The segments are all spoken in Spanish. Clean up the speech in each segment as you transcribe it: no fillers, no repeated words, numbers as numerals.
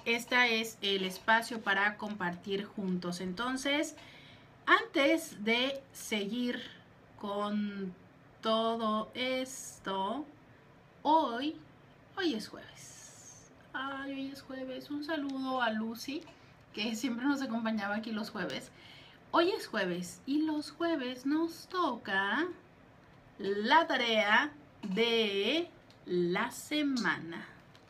Este es el espacio para compartir juntos. Entonces, antes de seguir con todo esto, hoy es jueves. Ay, hoy es jueves. Un saludo a Lucy, que siempre nos acompañaba aquí los jueves. Hoy es jueves y los jueves nos toca la tarea de la semana.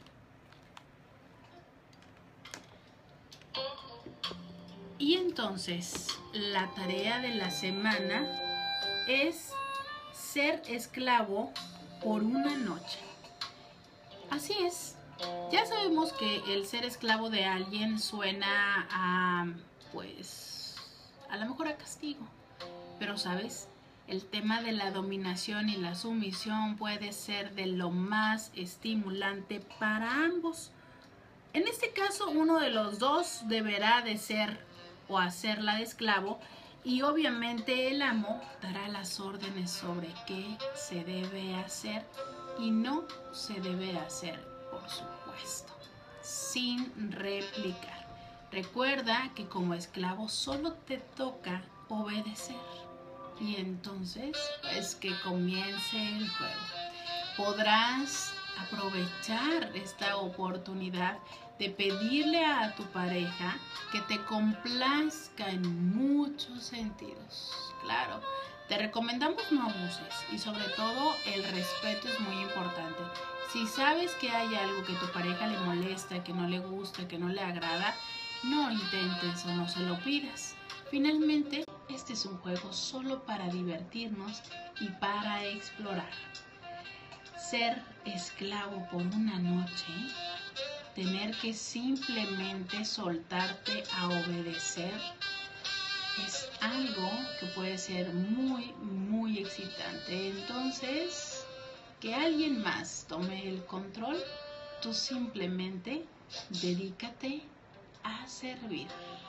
Y entonces, la tarea de la semana es ser esclavo por una noche. Así es. Ya sabemos que el ser esclavo de alguien suena a, pues, a lo mejor a castigo. Pero, ¿sabes? El tema de la dominación y la sumisión puede ser de lo más estimulante para ambos. En este caso, uno de los dos deberá de ser o hacerla de esclavo y obviamente el amo dará las órdenes sobre qué se debe hacer y no se debe hacer, por supuesto, sin replicar. Recuerda que como esclavo solo te toca obedecer y entonces es que comience el juego. Podrás aprovechar esta oportunidad de pedirle a tu pareja que te complazca en muchos sentidos. Claro, te recomendamos no abuses y sobre todo el respeto es muy importante. Si sabes que hay algo que tu pareja le molesta, que no le gusta, que no le agrada, no intentes o no se lo pidas. Finalmente, este es un juego solo para divertirnos y para explorar. Ser esclavo por una noche, tener que simplemente soltarte a obedecer, es algo que puede ser muy, muy excitante. Entonces, que alguien más tome el control, tú simplemente dedícate a servir.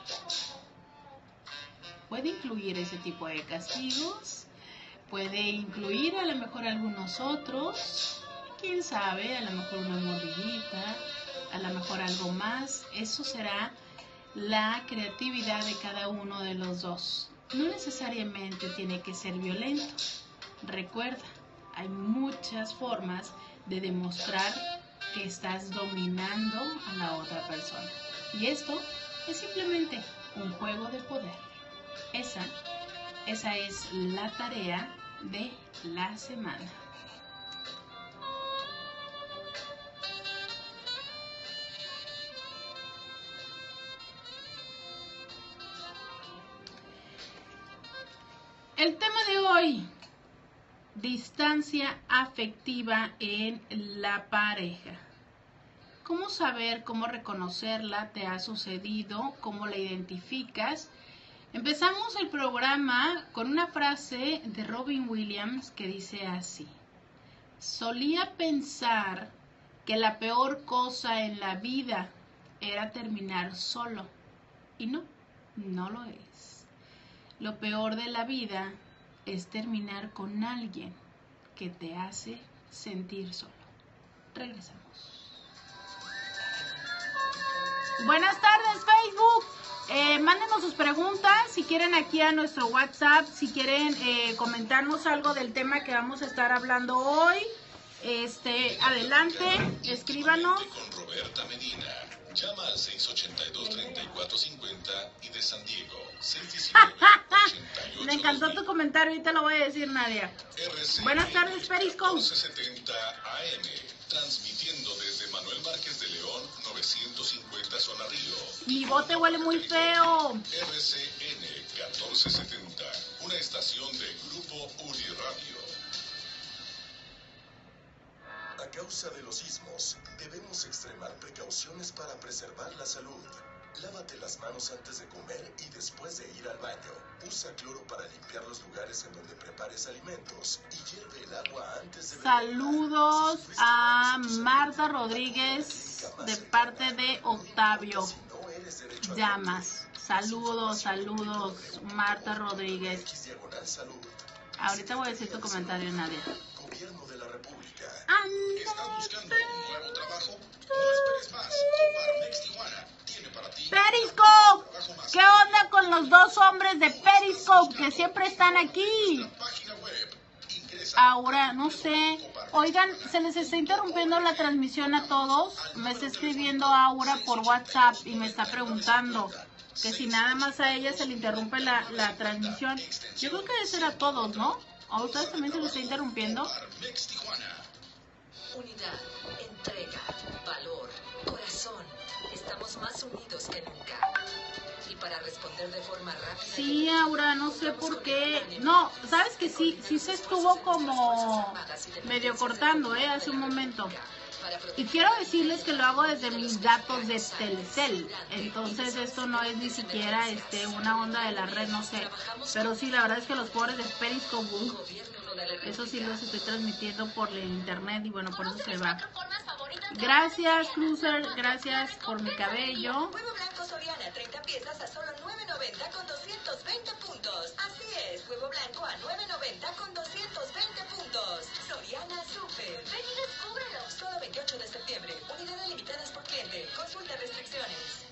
Puede incluir ese tipo de castigos, puede incluir a lo mejor algunos otros, quién sabe, a lo mejor una mordidita, a lo mejor algo más. Eso será la creatividad de cada uno de los dos. No necesariamente tiene que ser violento. Recuerda, hay muchas formas de demostrar que estás dominando a la otra persona. Y esto es simplemente un juego de poder. Esa es la tarea de la semana. El tema de hoy, distancia afectiva en la pareja. ¿Cómo saber, cómo reconocerla? ¿Te ha sucedido? ¿Cómo la identificas? Empezamos el programa con una frase de Robin Williams que dice así: solía pensar que la peor cosa en la vida era terminar solo. Y no, no lo es. Lo peor de la vida es terminar con alguien que te hace sentir solo. Regresamos. Buenas tardes, Facebook. Mándenos sus preguntas, si quieren, aquí a nuestro WhatsApp, si quieren comentarnos algo del tema que vamos a estar hablando hoy. Adelante, escríbanos. Con Roberta Medina. Llama al 682-3450 y de San Diego, 619-88. Me encantó tu comentario, ahorita lo voy a decir, Nadia. Buenas tardes, Periscope. 1170 AM, transmitiendo desde Manuel Márquez de León, 950 Zona Río. Mi bote huele muy feo. RCN 1470, una estación de Grupo Uniradio. A causa de los sismos, debemos extremar precauciones para preservar la salud. Lávate las manos antes de comer y después de ir al baño. Usa cloro para limpiar los lugares en donde prepares alimentos y hierve el agua antes de beber. Saludos a Marta Rodríguez de parte de Octavio Llamas. Saludos, Marta Rodríguez. Ahorita voy a decir tu comentario, Nadia. Gobierno de la República. ¿Estás buscando un nuevo trabajo? No esperes más. Parmex Tijuana los dos hombres de Periscope que siempre están aquí. Ahora, no sé. Oigan, se les está interrumpiendo la transmisión a todos. Me está escribiendo Aura por WhatsApp y me está preguntando que si nada más a ella se le interrumpe la transmisión. Yo creo que debe ser a todos, ¿no? ¿A ustedes también se les está interrumpiendo? Unidad, entrega, valor, corazón. Estamos más unidos que nunca. Y para responder de forma rápida... Sí, Aura, no sé por qué. No, ¿sabes que sí se estuvo como medio cortando, hace un momento? Y quiero decirles que lo hago desde mis datos de Telcel. Entonces esto no es ni siquiera una onda de la red, no sé. Pero sí, la verdad es que los pobres de Periscope, eso sí los estoy transmitiendo por el internet y bueno, por eso se va. Gracias, Cruiser, gracias por mi cabello. Huevo blanco Soriana, 30 piezas a solo $9.90 con 220 puntos. Así es, huevo blanco a $9.90 con 220 puntos. Soriana Super. Ven y descúbrelo. Solo 28 de septiembre. Unidades limitadas por cliente. Consulta restricciones.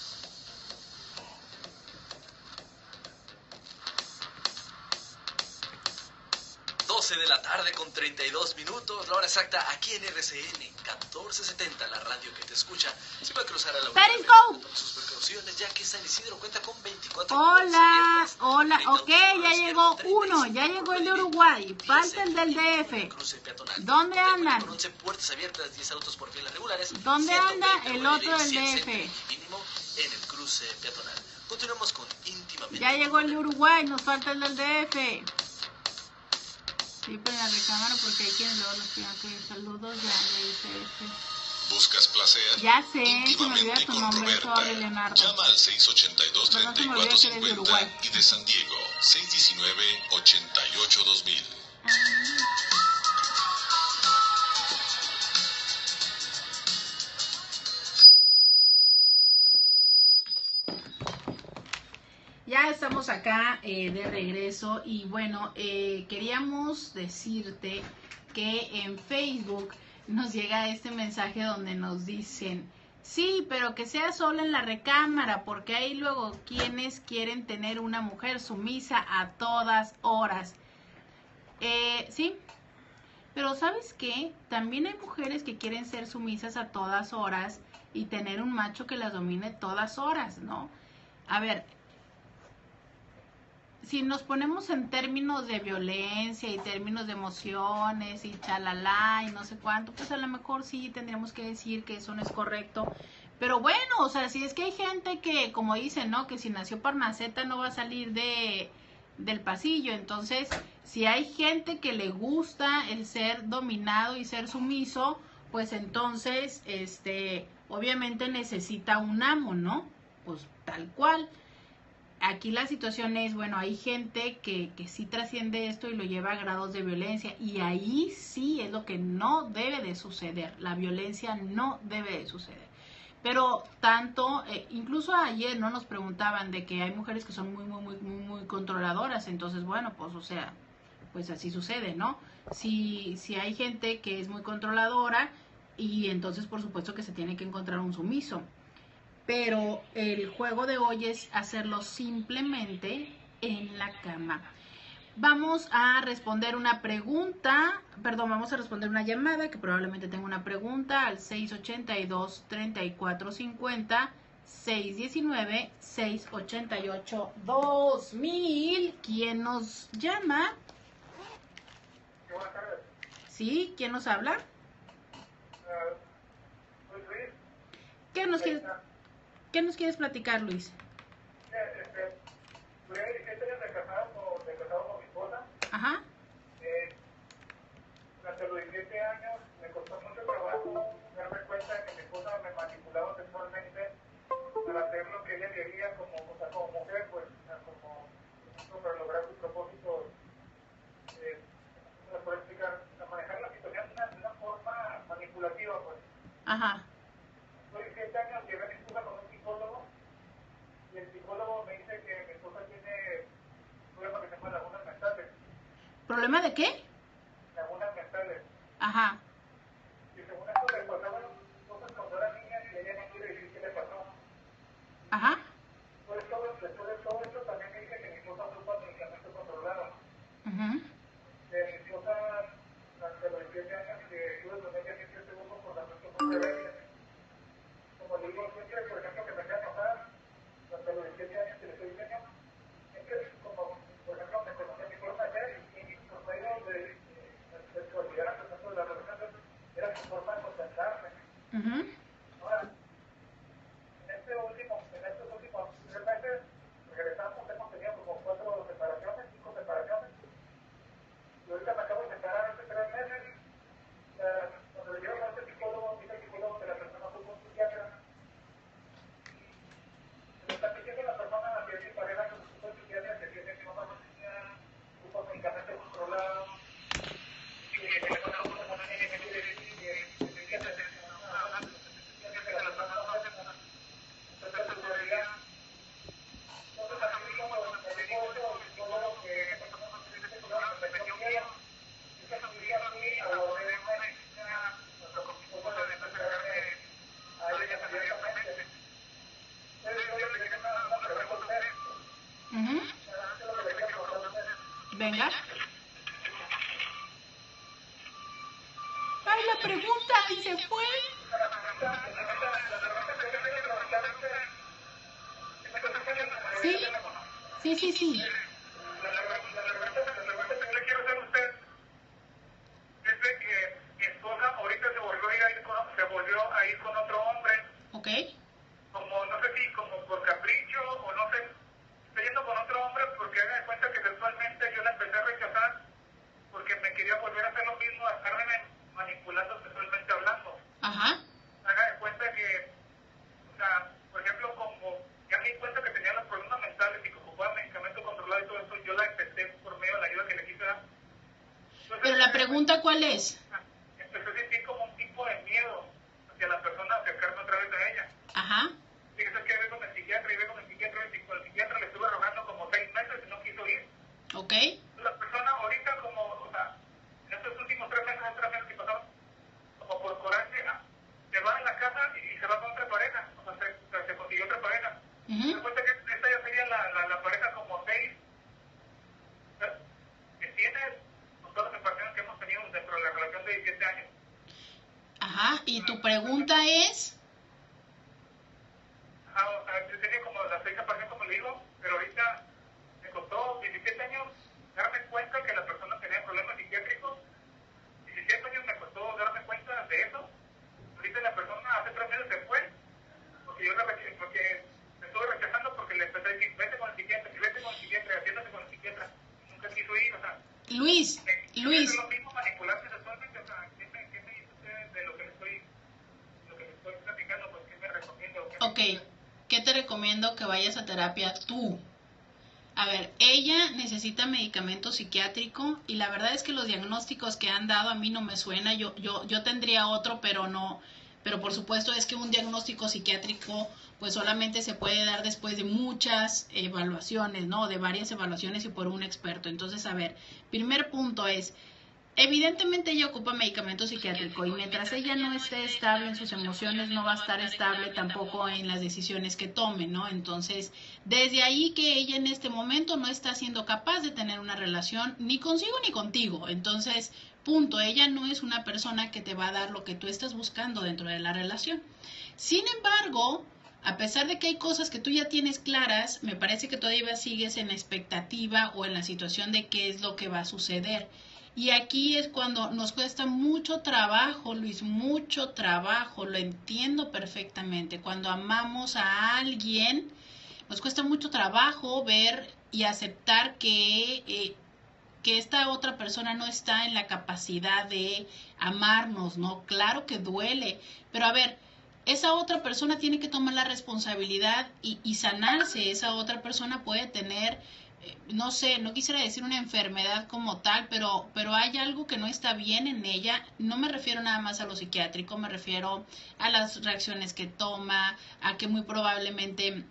12 de la tarde con 32 minutos, la hora exacta aquí en RCN 1470, la radio que te escucha. Si va a cruzar a la Periscope. con sus precauciones, ya que San Isidro cuenta con 24 Hola, ok, ya llegó uno, ya llegó el de Uruguay, falta el del DF. ¿Dónde andan? Con 11 puertas abiertas, 10 autos por filas regulares. ¿Dónde anda el otro del DF? Mínimo en el cruce peatonal. Continuamos con íntimamente. Ya llegó el de Uruguay, nos falta el del DF. Sí, pero en la recámara porque hay quienes luego nos pidan que saludos, ya le dice ¿Buscas placer? Ya sé, se me olvida Íntimamente tu con nombre, Roberta. sorry, Leonardo. Llama al Pero no se me olvida que eres de 682-3450 Uruguay. y de San Diego 619-88-2000. Ya estamos acá de regreso y bueno, queríamos decirte que en Facebook nos llega este mensaje donde nos dicen, sí, pero que sea solo en la recámara, porque hay luego quienes quieren tener una mujer sumisa a todas horas. Sí, pero ¿sabes qué? También hay mujeres que quieren ser sumisas a todas horas y tener un macho que las domine todas horas, ¿no? A ver, si nos ponemos en términos de violencia y términos de emociones y chalala y no sé cuánto, pues a lo mejor sí tendríamos que decir que eso no es correcto. Pero bueno, o sea, si es que hay gente que, como dicen, ¿no? Que si nació Parnaseta no va a salir del pasillo. Entonces, si hay gente que le gusta el ser dominado y ser sumiso, pues entonces, obviamente necesita un amo, ¿no? Pues tal cual. Aquí la situación es, bueno, hay gente que sí trasciende esto y lo lleva a grados de violencia y ahí sí es lo que no debe de suceder. La violencia no debe de suceder. Pero tanto, incluso ayer no nos preguntaban de que hay mujeres que son muy controladoras. Entonces, bueno, pues o sea, pues así sucede, ¿no? Si hay gente que es muy controladora y entonces por supuesto que se tiene que encontrar un sumiso. Pero el juego de hoy es hacerlo simplemente en la cama. Vamos a responder una pregunta, vamos a responder una llamada que probablemente tenga una pregunta al 682-3450, 619-688-2000. ¿Quién nos llama? Buenas tardes. ¿Sí? ¿Quién nos habla? Soy Luis. ¿Qué nos quieres platicar, Luis? Duré 17 años de casado con mi esposa. Ajá. Durante los 17 años me costó mucho trabajo darme cuenta de que mi esposa me manipulaba sexualmente para hacer lo que ella quería como mujer, pues, como para lograr sus propósitos. ¿Me puedo explicar? Manejar la situación de una forma manipulativa, pues. Ajá. Soy 17 años, llevé a mi esposa con un psicólogo y el psicólogo me dice que mi esposa tiene un problema que se llama lagunas mentales. ¿Problema de qué? Lagunas mentales. Ajá. Y según esto le pasaban cosas cuando era niña y ella no quiere decir qué le pasó. Ajá. Después de todo esto siempre, por ejemplo, que me hacía pasar, hasta los 17 años que le estoy diciendo, es que como, por ejemplo, me conocía mi forma de ser y por medio de sexualidad, por ejemplo, de la relación, era su forma de contestarme. Ahora, en estos últimos 3 meses, regresamos, hemos tenido como 5 separaciones, y ahorita me acabo de separar hace 3 meses. Cuando le llevo a este psicólogo, dice el psicólogo que la persona fue con un psiquiatra. Le está diciendo a la persona que es mi pareja que fue con psiquiatra, que tiene mi mamá tenía un poco medicamento controlado, y que tiene una cosa como tiene que decir, y que tiene que hacer una que la persona no hace nada. Entonces, en realidad, entonces, así como me dijo eso, el psicólogo que esa persona no tiene que cuidar, me metió miedo. Esa familia a mí, a lo de una medicina, como de desesperarme a ella abiertamente. Entonces, yo le quería hacer una pregunta a usted. Eso es lo que le quería preguntar a usted. Venga. Ay, la pregunta y se fue. La pregunta que yo le quería preguntar a usted, Sí. Sí. la pregunta que yo le quiero hacer a usted es de que mi esposa ahorita se volvió a ir con otro hombre, Ok. como no sé si como por capricho o no sé, está yendo con otro hombre porque haga de cuenta que sexualmente yo la empecé a rechazar porque me quería volver a hacer lo mismo, a estarme manipulando sexualmente hablando. Ajá. Haga de cuenta que, o sea, por ejemplo, como ya me di cuenta que tenía los problemas mentales y que ocupaba medicamento controlado y todo eso, yo la empecé por medio de la ayuda que le quise dar. Entonces, Pero la pregunta, ¿cuál es? empecé a sentir como un tipo de miedo hacia la persona, acercarme otra vez a ella. Ajá. Fíjese que ve con el psiquiatra y con el psiquiatra le estuve rogando como 6 meses y no quiso ir. Ok. La persona ahorita como, o sea, en estos últimos 3 meses que pasaron, como por coraje, se va a la casa y se va con otra pareja, o sea, se consiguió otra pareja. Me doy cuenta que esta ya sería la pareja como 6 que tiene con todas las separaciones que hemos tenido dentro de la relación de 17 años. Ajá. ¿Y tu pregunta es? O sea, yo tenía como las 6 separaciones, como le digo, pero ahorita me costó 17 años darme cuenta que la persona tenía problemas psiquiátricos. 17 años me costó darme cuenta de eso. Ahorita la persona hace 3 meses se fue, porque yo porque me estuve rechazando porque le empecé a decir, vete con el psiquiatra, atiéndate con el psiquiatra. Nunca quiso ir, o sea. Luis. Es lo mismo manipularse sexualmente, o sea, ¿qué me dice usted de lo que le estoy platicando? Pues, ¿qué me recomienda? Ok. ¿Qué te recomiendo que vayas a terapia tú? A ver, ella necesita medicamento psiquiátrico y la verdad es que los diagnósticos que han dado a mí no me suena. Yo tendría otro, pero no. Pero por supuesto es que un diagnóstico psiquiátrico pues solamente se puede dar después de muchas evaluaciones, ¿no? De varias evaluaciones y por un experto. Entonces, a ver, primer punto es, evidentemente ella ocupa medicamento psiquiátrico y mientras ella no esté estable en sus emociones, no va a estar estable tampoco en las decisiones que tome, ¿no? Entonces, desde ahí que ella en este momento no está siendo capaz de tener una relación ni consigo ni contigo. Entonces, punto, ella no es una persona que te va a dar lo que tú estás buscando dentro de la relación. Sin embargo, a pesar de que hay cosas que tú ya tienes claras, me parece que todavía sigues en la expectativa o en la situación de qué es lo que va a suceder. Y aquí es cuando nos cuesta mucho trabajo, Luis, mucho trabajo, lo entiendo perfectamente. Cuando amamos a alguien, nos cuesta mucho trabajo ver y aceptar que esta otra persona no está en la capacidad de amarnos, ¿no? Claro que duele, pero a ver, esa otra persona tiene que tomar la responsabilidad y sanarse. Esa otra persona puede tener, no sé, no quisiera decir una enfermedad como tal, pero hay algo que no está bien en ella. No me refiero nada más a lo psiquiátrico, me refiero a las reacciones que toma, a que muy probablemente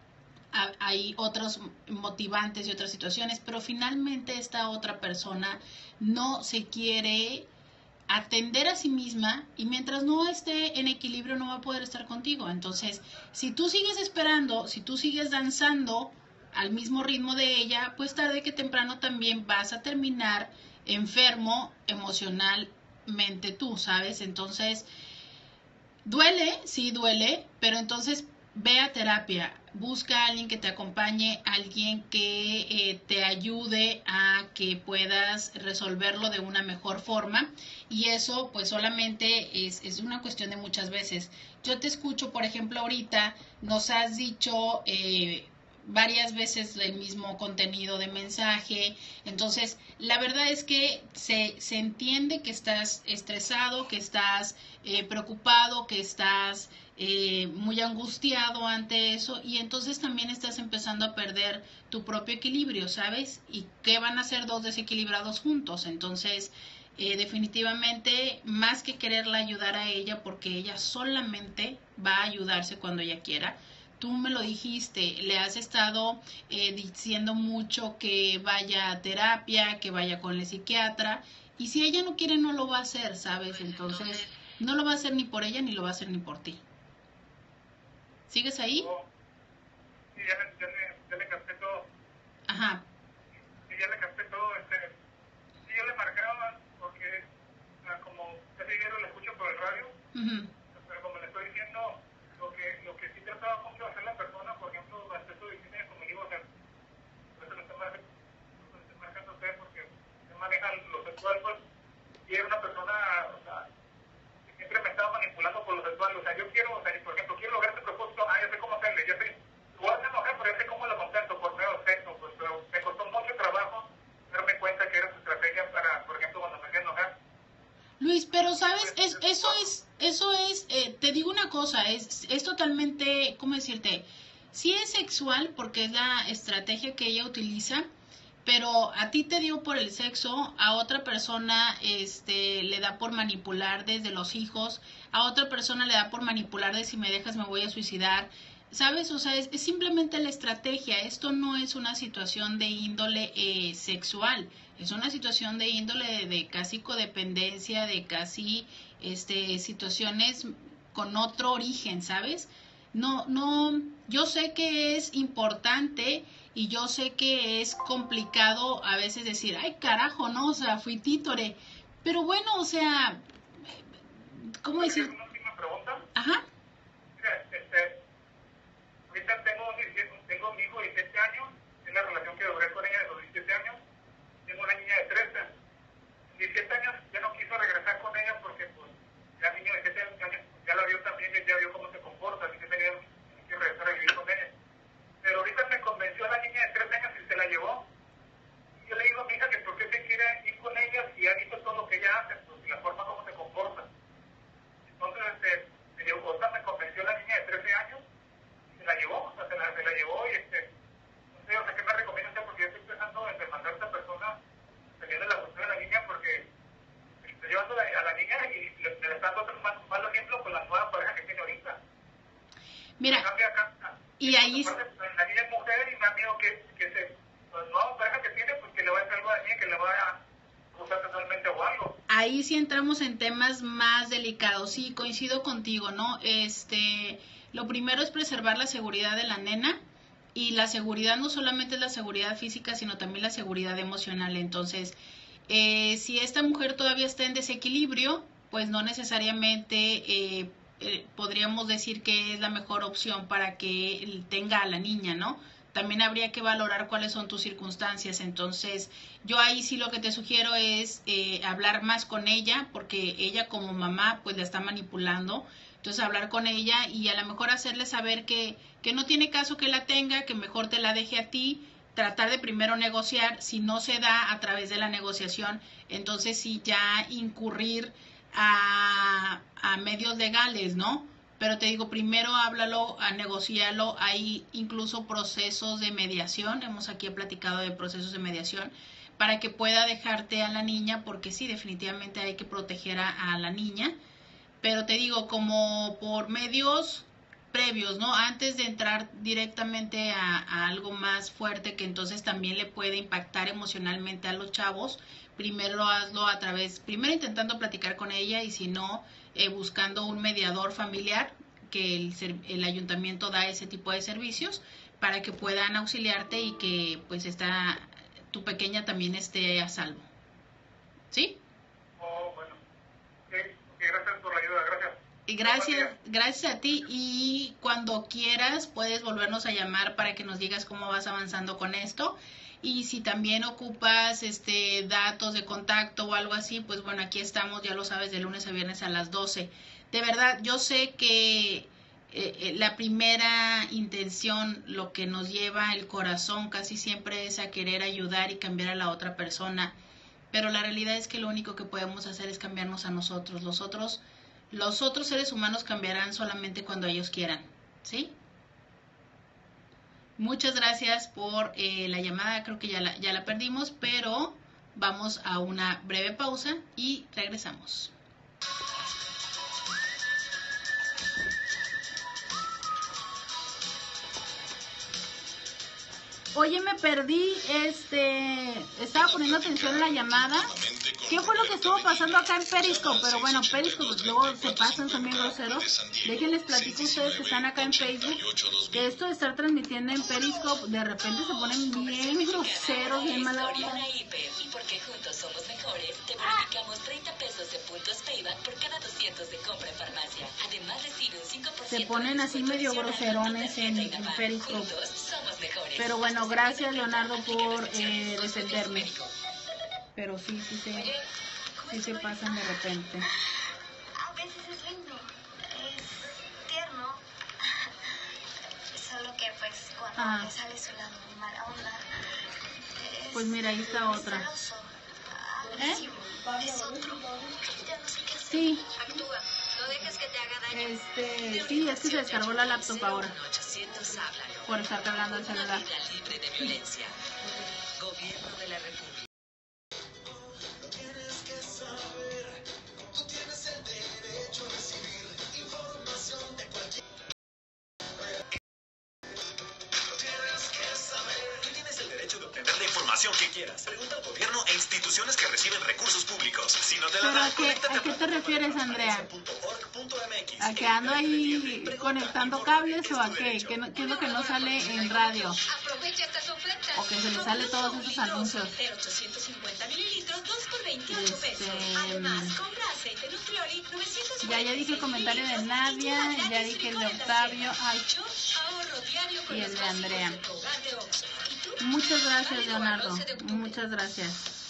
hay otros motivantes y otras situaciones, pero finalmente esta otra persona no se quiere atender a sí misma y mientras no esté en equilibrio no va a poder estar contigo. Entonces, si tú sigues esperando, si tú sigues danzando al mismo ritmo de ella, pues tarde que temprano también vas a terminar enfermo emocionalmente tú, ¿sabes? Entonces, Duele, sí duele, pero entonces ve a terapia, busca a alguien que te acompañe, alguien que te ayude a que puedas resolverlo de una mejor forma, y eso pues solamente es una cuestión de muchas veces. Yo te escucho, por ejemplo, ahorita nos has dicho varias veces el mismo contenido de mensaje, entonces la verdad es que se entiende que estás estresado, que estás preocupado, que estás muy angustiado ante eso, y entonces también estás empezando a perder tu propio equilibrio, ¿sabes? ¿Y qué van a hacer dos desequilibrados juntos? Entonces, definitivamente, más que quererla ayudar a ella, porque ella solamente va a ayudarse cuando ella quiera. Tú me lo dijiste, le has estado diciendo mucho que vaya a terapia, que vaya con el psiquiatra, y si ella no quiere no lo va a hacer, ¿sabes? Entonces no lo va a hacer ni por ella ni lo va a hacer ni por ti. ¿Sigues ahí? Oh, sí, ya le capté todo. Ajá. Sí, ya le capté todo. Sí, yo le marcaba porque, como casi diario lo escucho por el radio, Uh-huh. pero como le estoy diciendo, lo que sí trataba mucho de hacer la persona, por ejemplo, durante eso de cine conmigo, o sea, por eso le estoy marcando a usted, porque se maneja lo sexual, pues, y era una persona, o sea, que siempre me estaba manipulando por lo sexual. O sea, yo quiero, o sea, por ejemplo, quiero lograr este propósito, ya sé cómo hacerle, ya sé, igual me enojé, pero ya sé cómo lo contento por medio de sexo, pues, pero me costó mucho trabajo darme cuenta que era su estrategia para, por ejemplo, cuando me hacía enojar. Luis, pero sabes, eso es, te digo una cosa, es totalmente, ¿cómo decirte? Sí es sexual porque es la estrategia que ella utiliza, pero a ti te dio por el sexo, a otra persona le da por manipular desde los hijos, a otra persona le da por manipular de si me dejas me voy a suicidar, ¿sabes? O sea, es simplemente la estrategia, esto no es una situación de índole sexual, es una situación de índole de casi codependencia, de casi situaciones con otro origen, ¿sabes? No, no, yo sé que es importante y yo sé que es complicado a veces decir, ay carajo, no, o sea, fui títore, pero bueno, o sea, ¿cómo ¿Puedo hacer decir? una última pregunta? Ajá, Mira, ahorita tengo mi hijo de 17 años, es la relación que duré con ella de los 17 años, tengo una niña de 13. 17 años ya no quiso regresar con ella porque pues ya el niño de 7 años ya la vio también, ya vio cómo se comporta, así que tenía que regresar a vivir con ella. Pero ahorita me convenció a la niña de 13 años y se la llevó. Y yo le digo a mi hija que por qué se quiere ir con ella si ha visto todo lo que ella hace, pues, y la forma como se comporta. Entonces, o sea, me convenció la niña de 13 años y se la llevó, o sea, se la llevó y no sé, o sea, ¿qué me recomienda usted? Porque yo estoy pensando en demandar a esta persona teniendo la cuestión de la niña porque estoy llevando a la niña y le está dando otro malo ejemplo con la nueva pareja que tiene ahorita. mira, Cambia acá. y ahí, La niña es mujer y me da miedo la nueva pareja que tiene, pues que le va a hacer algo a la niña, que le va a cruzar totalmente o algo. ahí sí entramos en temas más delicados, sí, coincido contigo, ¿no? Lo primero es preservar la seguridad de la nena, y la seguridad no solamente es la seguridad física, sino también la seguridad emocional. Entonces, si esta mujer todavía está en desequilibrio, pues no necesariamente podríamos decir que es la mejor opción para que tenga a la niña, ¿no? También habría que valorar cuáles son tus circunstancias. Entonces, yo ahí sí lo que te sugiero es hablar más con ella, porque ella como mamá pues la está manipulando. Entonces, hablar con ella y a lo mejor hacerle saber que no tiene caso que la tenga, que mejor te la deje a ti, tratar de primero negociar, si no se da a través de la negociación, entonces sí ya incurrir a medios legales, ¿no? Pero te digo, primero háblalo, a negociarlo, hay incluso procesos de mediación, hemos aquí platicado de procesos de mediación, para que pueda dejarte a la niña, porque sí, definitivamente hay que proteger a la niña, pero te digo, como por medios previos, ¿no? Antes de entrar directamente a algo más fuerte que entonces también le puede impactar emocionalmente a los chavos, primero hazlo a través, primero intentando platicar con ella y si no, buscando un mediador familiar, que el ayuntamiento da ese tipo de servicios para que puedan auxiliarte y que pues tu pequeña también esté a salvo. ¿Sí? Oh, bueno. Ok, gracias por la ayuda, gracias. Y gracias a ti, y cuando quieras puedes volvernos a llamar para que nos digas cómo vas avanzando con esto. Y si también ocupas datos de contacto o algo así, pues bueno, aquí estamos, ya lo sabes, de lunes a viernes a las 12. De verdad, yo sé que la primera intención, lo que nos lleva el corazón casi siempre es a querer ayudar y cambiar a la otra persona. Pero la realidad es que lo único que podemos hacer es cambiarnos a nosotros. Los otros seres humanos cambiarán solamente cuando ellos quieran, ¿sí? Muchas gracias por la llamada, creo que ya la perdimos, pero vamos a una breve pausa y regresamos. Oye, me perdí, estaba poniendo atención a la llamada. ¿Qué fue lo que estuvo pasando acá en Periscope? Pero bueno, Periscope luego se pasan, son bien groseros. Déjenles platico a ustedes que están acá en Facebook, que esto de estar transmitiendo en Periscope, de repente se ponen bien groseros, bien mala onda. Y porque juntos somos mejores, te bonificamos 30 pesos de puntos Payback por cada 200 de compra en farmacia. Además recibe un 5%. Se ponen así medio groserones en Periscope. Pero bueno, gracias Leonardo por defenderme. Pero sí se pasan de repente. A veces es lindo, es tierno, solo que pues cuando le sale su lado mala onda, pues mira, ahí está otra. Agresivo, es otro, ya no sé qué hacer. Sí. Actúa, no dejes que te haga daño. Sí, es que se descargó la laptop ahora 800 háblalo. por estar cargando el celular. Una vida libre de violencia. Gobierno de la República. Que quieras. Pregunta al gobierno e instituciones que reciben recursos públicos. Si no te la ¿Pero dan, a qué te refieres, Andrea? .org.mx. ¿A que ando ahí conectando cables o a qué? ¿Qué es lo que no sale en radio? Aprovecha estas ofertas. O que se le sale todos esos anuncios. De 850 mililitros, 2 por 28 pesos. Además, compra aceite Nutrioli, 900. Ya dije el comentario de Nadia, ya dije el de Octavio, y el de Andrea. Muchas gracias, Leonardo. Muchas gracias.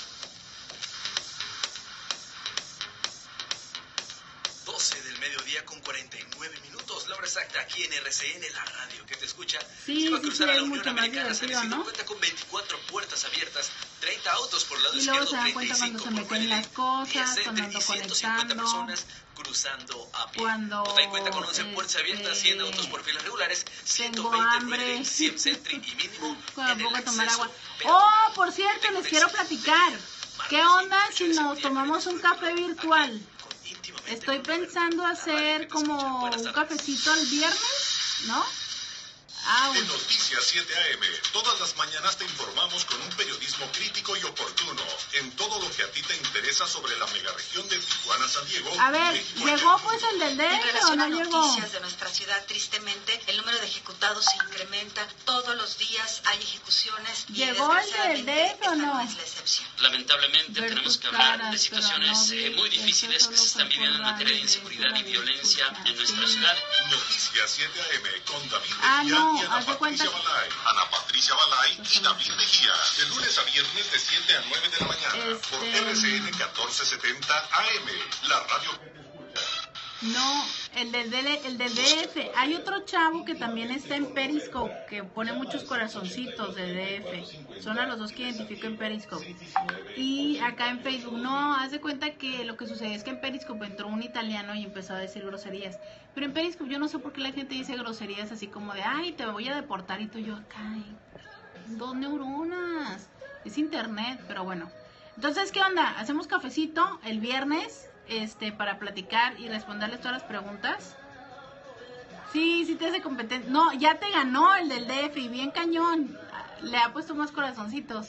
Del mediodía con 49 minutos, la hora exacta aquí en RCN, la radio que te escucha. Sí, Se va a cruzar a la es Unión mucho más Americana, San divertido, Isidro, ¿no? cuenta con 24 puertas abiertas, 30 autos por el lado Y luego izquierdo, se dan cuenta cuando 35 se por meten las cosas, 10 cuando entre ando 150 conectando, personas cruzando a pie. cuando, O te cuenta con 11 puertas abiertas, 100 autos por filas regulares, tengo 120 hambre, Freeway, 100 Sentry y mínimo cuando en pongo el a tomar acceso. agua. Pero Oh, por cierto, les quiero platicar. ¿Qué onda si nos tomamos un café virtual? Estoy pensando hacer como un cafecito el viernes, ¿no? En Noticias 7 AM, todas las mañanas te informamos con un periodismo crítico y oportuno en todo lo que a ti te interesa sobre la megaregión de Tijuana, San Diego. A ver, ¿llegó pues el del En DF o relación no a llegó? noticias de nuestra ciudad, tristemente, el número de ejecutados se incrementa. Todos los días hay ejecuciones. Y ¿Llegó el del desgraciadamente, DF o esta no? no es la excepción. Lamentablemente Ver tenemos tus que hablar caras, de situaciones pero no vi, muy difíciles eso que se solo están fue viviendo en por materia de radio, inseguridad y eso la violencia escucha, en nuestra sí. ciudad. Noticias 7 AM con David Ah, Mejía no, y Ana haz de cuenta Patricia Balay. Ana Patricia Balay y David Mejía. De lunes a viernes de 7 a 9 de la mañana. Por RCN 1470 AM. La radio que te escucha. No, el del DF. Hay otro chavo que también está en Periscope, que pone muchos corazoncitos de DF. Son a los dos que identifico en Periscope. Y acá en Facebook, no, haz de cuenta que lo que sucede es que en Periscope entró un italiano y empezó a decir groserías. Pero en Periscope yo no sé por qué la gente dice groserías así como de, ay, te voy a deportar, y tú y yo, ay, 2 neuronas. Es internet, pero bueno. Entonces, ¿qué onda? ¿Hacemos cafecito el viernes? Para platicar y responderles todas las preguntas. Sí te hace competencia. No, ya te ganó el del DF y bien cañón. Le ha puesto más corazoncitos.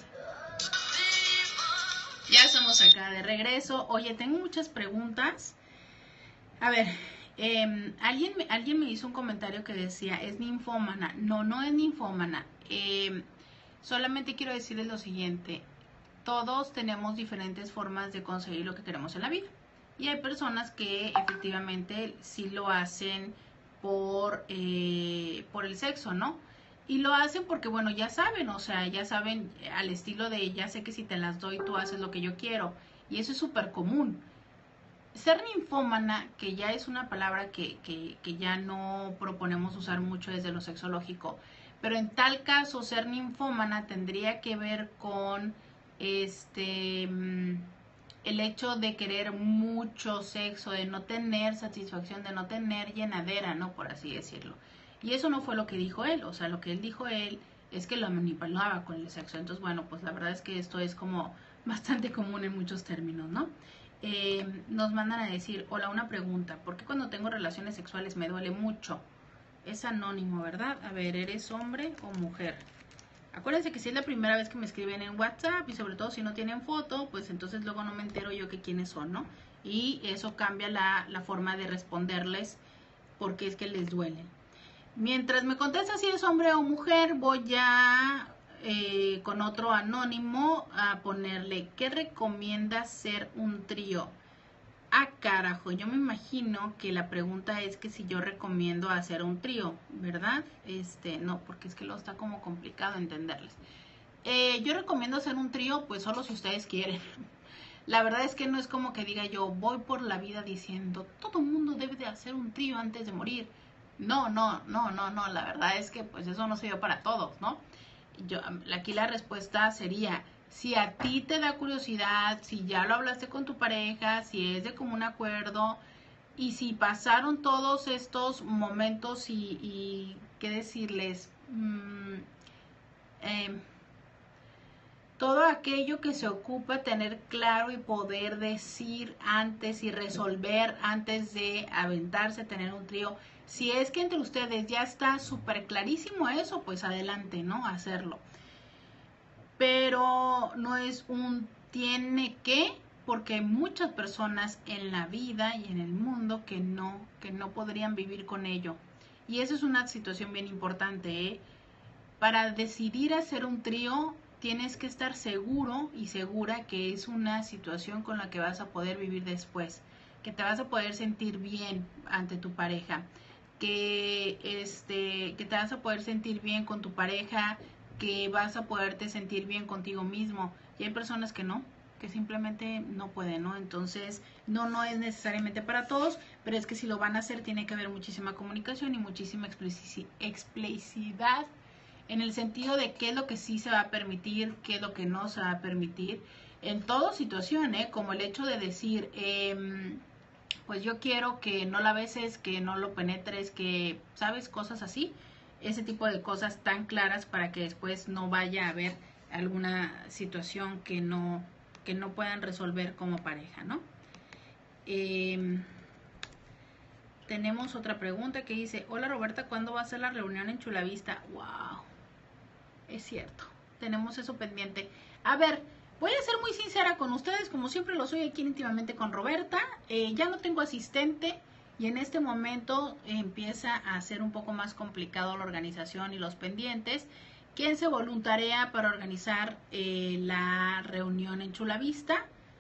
Ya estamos acá de regreso. Oye, tengo muchas preguntas. A ver, alguien me hizo un comentario que decía, es ninfómana. No es ninfómana. Solamente quiero decirles lo siguiente. Todos tenemos diferentes formas de conseguir lo que queremos en la vida. Y hay personas que efectivamente sí lo hacen por el sexo, ¿no? Y lo hacen porque, bueno, ya saben, o sea, ya saben al estilo de, ya sé que si te las doy tú haces lo que yo quiero. Y eso es súper común. Ser ninfómana, que ya es una palabra que ya no proponemos usar mucho desde lo sexológico, pero en tal caso ser ninfómana tendría que ver con el hecho de querer mucho sexo, de no tener satisfacción, de no tener llenadera, ¿no? Por así decirlo. Y eso no fue lo que dijo él, o sea, lo que él dijo él es que lo manipulaba con el sexo. Entonces, bueno, pues la verdad es que esto es como bastante común en muchos términos, ¿no? Nos mandan a decir, hola, una pregunta, ¿por qué cuando tengo relaciones sexuales me duele mucho? Es anónimo, ¿verdad? A ver, ¿eres hombre o mujer? Acuérdense que si es la primera vez que me escriben en WhatsApp y sobre todo si no tienen foto, pues entonces luego no me entero yo que quiénes son, ¿no? Y eso cambia la forma de responderles porque es que les duele. Mientras me contesta si es hombre o mujer, voy a con otro anónimo a ponerle, ¿qué recomienda ser un trío? Ah, carajo, yo me imagino que la pregunta es que si yo recomiendo hacer un trío, ¿verdad? No, porque es que lo está como complicado entenderles. Yo recomiendo hacer un trío, pues solo si ustedes quieren. La verdad es que no es como que diga yo, voy por la vida diciendo, todo el mundo debe de hacer un trío antes de morir. No, la verdad es que pues eso no se dio para todos, ¿no? Aquí la respuesta sería, si a ti te da curiosidad, si ya lo hablaste con tu pareja, si es de común acuerdo y si pasaron todos estos momentos y qué decirles, todo aquello que se ocupa tener claro y poder decir antes y resolver antes de aventarse a tener un trío. Si es que entre ustedes ya está súper clarísimo eso, pues adelante, ¿no? Hacerlo. Pero no es un tiene que, porque hay muchas personas en la vida y en el mundo que no podrían vivir con ello. Y eso es una situación bien importante, ¿eh? Para decidir hacer un trío, tienes que estar seguro y segura que es una situación con la que vas a poder vivir después, que te vas a poder sentir bien ante tu pareja, que te vas a poder sentir bien con tu pareja, que vas a poderte sentir bien contigo mismo. Y hay personas que no, que simplemente no pueden, ¿no? Entonces, no es necesariamente para todos, pero es que si lo van a hacer tiene que haber muchísima comunicación y muchísima explicidad en el sentido de qué es lo que sí se va a permitir, qué es lo que no se va a permitir, en toda situación, como el hecho de decir, pues yo quiero que no la beses, que no lo penetres, que, ¿sabes? Cosas así, ese tipo de cosas tan claras para que después no vaya a haber alguna situación que no puedan resolver como pareja, ¿no? Tenemos otra pregunta que dice, hola Roberta, ¿cuándo va a ser la reunión en Chulavista? ¡Wow! Es cierto, tenemos eso pendiente. A ver, voy a ser muy sincera con ustedes, como siempre lo soy aquí íntimamente con Roberta. Ya no tengo asistente y en este momento empieza a ser un poco más complicado la organización y los pendientes. ¿Quién se voluntarea para organizar la reunión en Chulavista?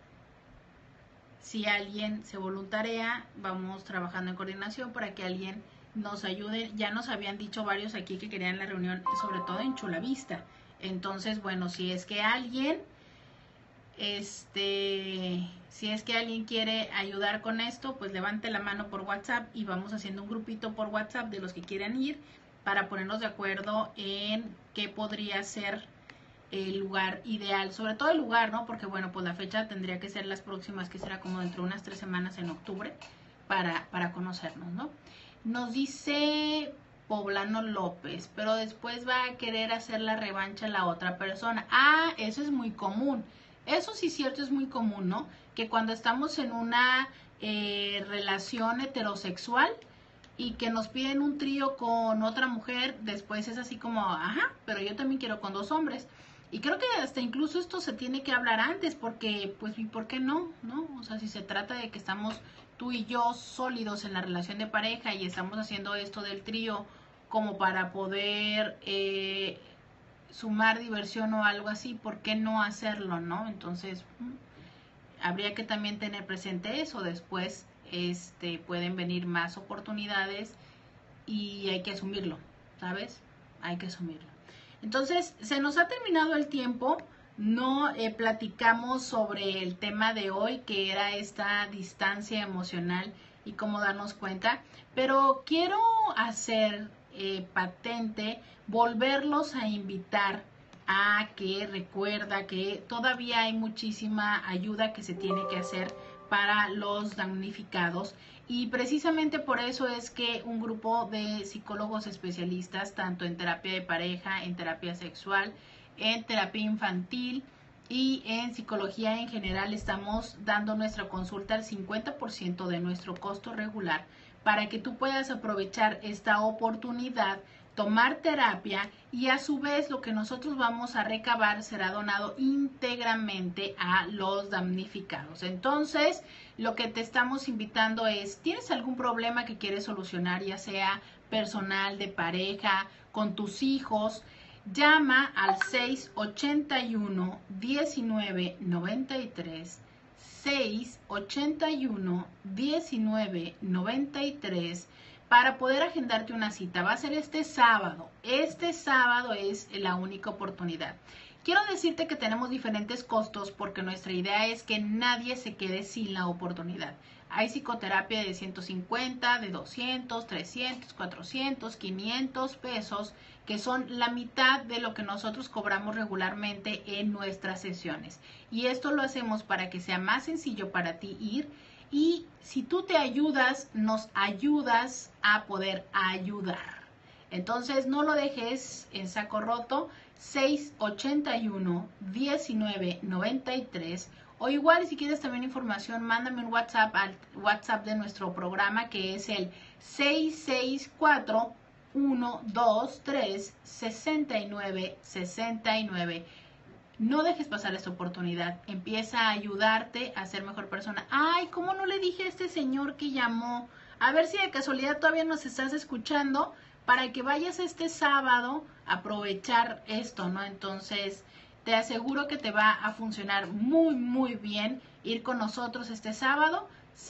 Si alguien se voluntarea, vamos trabajando en coordinación para que alguien nos ayude. Ya nos habían dicho varios aquí que querían la reunión, sobre todo en Chulavista. Entonces, bueno, si es que alguien quiere ayudar con esto, pues levante la mano por WhatsApp y vamos haciendo un grupito por WhatsApp de los que quieran ir para ponernos de acuerdo en qué podría ser el lugar ideal, sobre todo el lugar, ¿no? Porque bueno, pues la fecha tendría que ser las próximas, que será como dentro de unas 3 semanas en octubre, para conocernos, ¿no? Nos dice Poblano López, pero después va a querer hacer la revancha a la otra persona. Ah, eso es muy común. Eso sí es cierto, es muy común, ¿no? Que cuando estamos en una relación heterosexual y que nos piden un trío con otra mujer, después es así como, ajá, pero yo también quiero con 2 hombres. Y creo que hasta incluso esto se tiene que hablar antes, porque, pues, ¿y por qué no? ¿No? O sea, si se trata de que estamos tú y yo sólidos en la relación de pareja y estamos haciendo esto del trío como para poder sumar diversión o algo así, ¿por qué no hacerlo, no? Entonces, habría que también tener presente eso. Después pueden venir más oportunidades y hay que asumirlo, ¿sabes? Hay que asumirlo. Entonces, se nos ha terminado el tiempo. No platicamos sobre el tema de hoy, que era esta distancia emocional y cómo darnos cuenta, pero quiero hacer patente, volverlos a invitar a que recuerda que todavía hay muchísima ayuda que se tiene que hacer para los damnificados, y precisamente por eso es que un grupo de psicólogos especialistas, tanto en terapia de pareja, en terapia sexual, en terapia infantil y en psicología en general, estamos dando nuestra consulta al 50% de nuestro costo regular para que tú puedas aprovechar esta oportunidad, tomar terapia, y a su vez lo que nosotros vamos a recabar será donado íntegramente a los damnificados. Entonces, lo que te estamos invitando es, ¿tienes algún problema que quieres solucionar, ya sea personal, de pareja, con tus hijos? Llama al 681-1993, 681-1993, para poder agendarte una cita. Va a ser este sábado. Este sábado es la única oportunidad. Quiero decirte que tenemos diferentes costos porque nuestra idea es que nadie se quede sin la oportunidad. Hay psicoterapia de 150, de 200, 300, 400, 500 pesos, que son la mitad de lo que nosotros cobramos regularmente en nuestras sesiones. Y esto lo hacemos para que sea más sencillo para ti ir. Y si tú te ayudas, nos ayudas a poder ayudar. Entonces no lo dejes en saco roto. 681-1993. O igual, si quieres también información, mándame un WhatsApp al WhatsApp de nuestro programa, que es el 664-123-6969. No dejes pasar esta oportunidad. Empieza a ayudarte a ser mejor persona. Ay, ¿cómo no le dije a este señor que llamó? A ver si de casualidad todavía nos estás escuchando, para que vayas este sábado a aprovechar esto, ¿no? Entonces, te aseguro que te va a funcionar muy, muy bien ir con nosotros este sábado,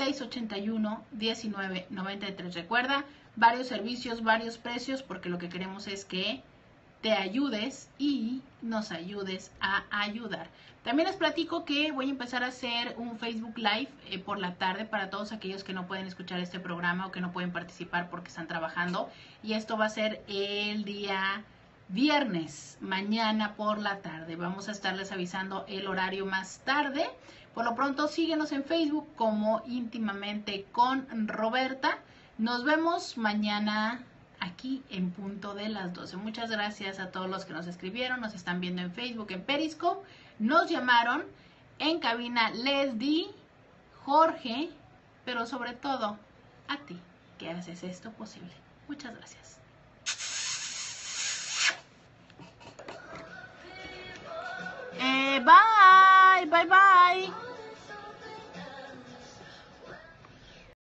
681-1993. Recuerda, varios servicios, varios precios, porque lo que queremos es que te ayudes y nos ayudes a ayudar. También les platico que voy a empezar a hacer un Facebook Live por la tarde para todos aquellos que no pueden escuchar este programa o que no pueden participar porque están trabajando. Y esto va a ser el día viernes, mañana por la tarde. Vamos a estarles avisando el horario más tarde. Por lo pronto, síguenos en Facebook como Íntimamente con Roberta. Nos vemos mañana aquí en punto de las 12. Muchas gracias a todos los que nos escribieron, nos están viendo en Facebook, en Periscope, nos llamaron, en cabina les di, Jorge, pero sobre todo a ti que haces esto posible. Muchas gracias.